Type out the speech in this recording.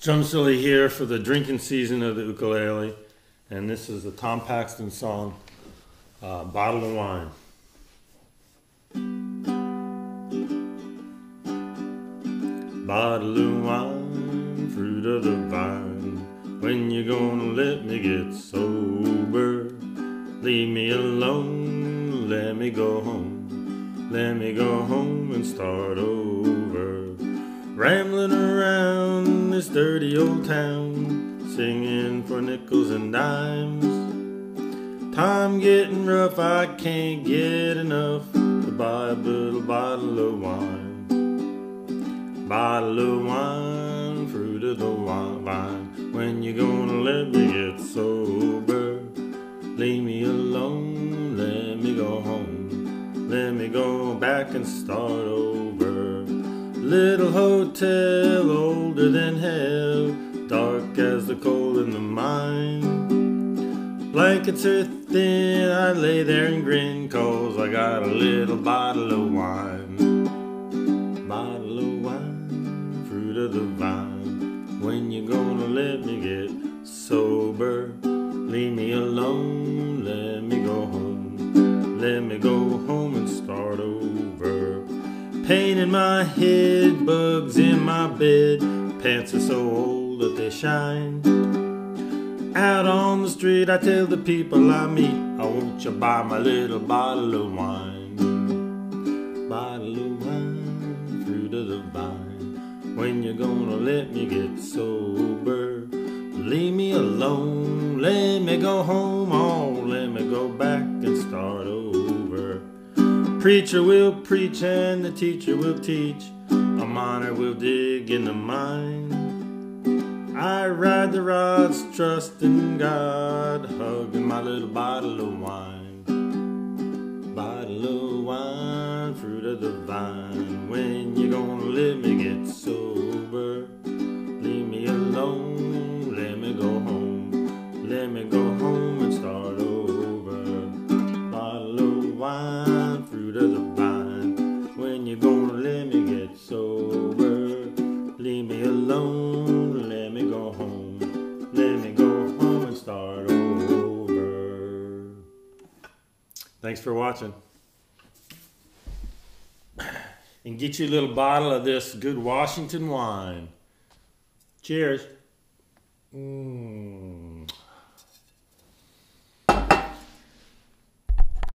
Strumsilly here for the drinking season of the ukulele, and this is the Tom Paxton song, Bottle of Wine. Bottle of wine, fruit of the vine, when you gonna let me get sober? Leave me alone, let me go home, let me go home and start over. Rambling around this dirty old town, singing for nickels and dimes. Time getting rough, I can't get enough to buy a little bottle of wine. Bottle of wine, fruit of the vine, when you gonna let me get sober? Leave me alone, let me go home, let me go back and start over. Little hotel, older than hell, dark as the coal in the mine. Blankets are thin, I lay there and grin, 'cause I got a little bottle of wine. Bottle of wine, fruit of the vine, when you gonna let me get sober? Leave me alone, let me go home, let me go home and start over. Pain in my head, bugs in my bed, pants are so old that they shine. Out on the street I tell the people I meet, oh, won't you buy my little bottle of wine? Bottle of wine, fruit of the vine, when you gonna let me get sober? Leave me alone, let me go home, oh, let me go back and start over. Preacher will preach and the teacher will teach, a miner will dig in the mine. I ride the rods, trust in God, hugging my little bottle of wine. Bottle of wine, fruit of the vine, when you gonna let me get sober? Leave me alone, let me go home, let me go home and start over. Bottle of wine, fruit of the vine, when you gonna let me get sober? Leave me alone, let me go home, let me go home and start over. Thanks for watching. And get you a little bottle of this good Washington wine. Cheers.